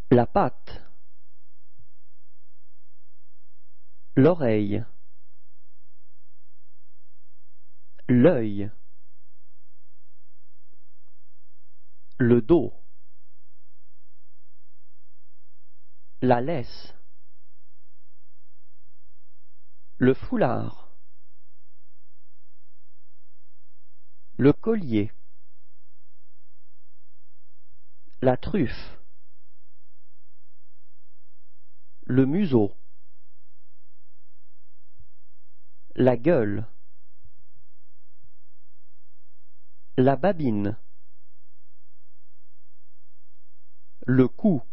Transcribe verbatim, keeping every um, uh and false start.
La patte, l'oreille, l'œil, le dos, la laisse, le foulard, le collier, la truffe, le museau, la gueule, la babine, le cou,